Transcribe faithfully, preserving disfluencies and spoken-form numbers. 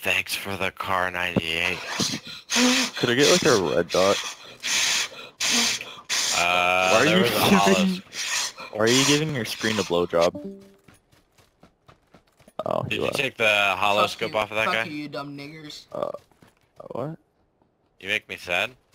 Thanks for the car ninety-eight. Could I get like a red dot? Uh, Why are there you was a hollow. giving? Why are you giving your screen a blowjob? Oh, he Did you left. take the hollow Fuck scope you, off of that fuck guy? you, you dumb niggers. Uh, what? You make me sad.